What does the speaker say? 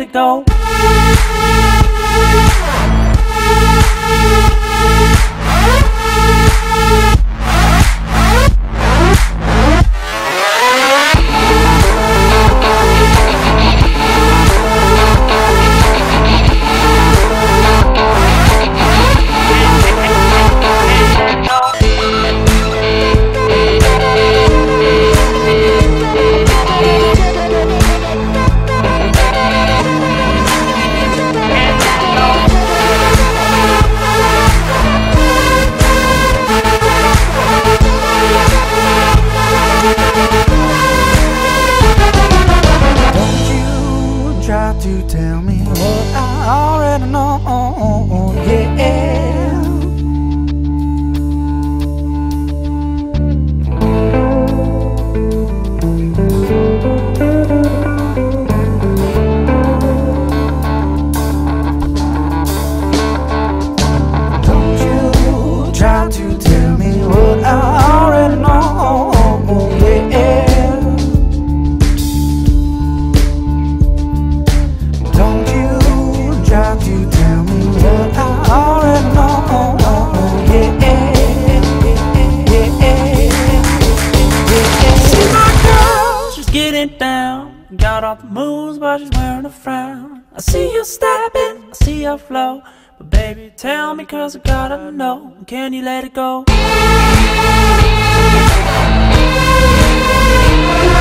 it go. Try to tell me what I already know, yeah. Don't you try to tell me what I already know, yeah. Don't you try to tell me what I already know, yeah. See my girl, she's getting down. Got all the moves, but she's wearing a frown. I see you stepping, I see your flow, but baby, tell me, 'cause I gotta know. Can you let it go?